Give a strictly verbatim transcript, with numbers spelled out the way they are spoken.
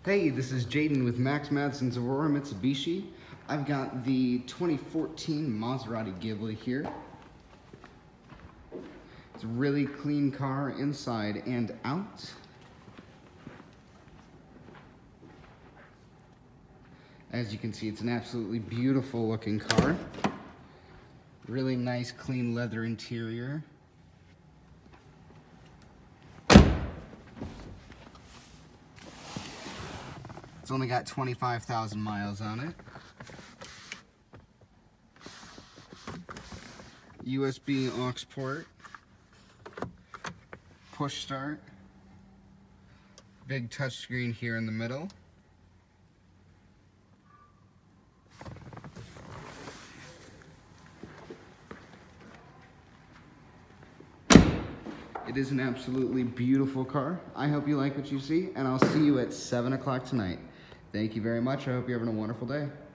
Hey, this is Jaden with Max Madsen's Aurora Mitsubishi. I've got the twenty fourteen Maserati Ghibli here. It's a really clean car inside and out. As you can see, it's an absolutely beautiful looking car. Really nice, clean leather interior. It's only got twenty-five thousand miles on it. U S B aux port. Push start. Big touchscreen here in the middle. It is an absolutely beautiful car. I hope you like what you see, and I'll see you at seven o'clock tonight. Thank you very much. I hope you're having a wonderful day.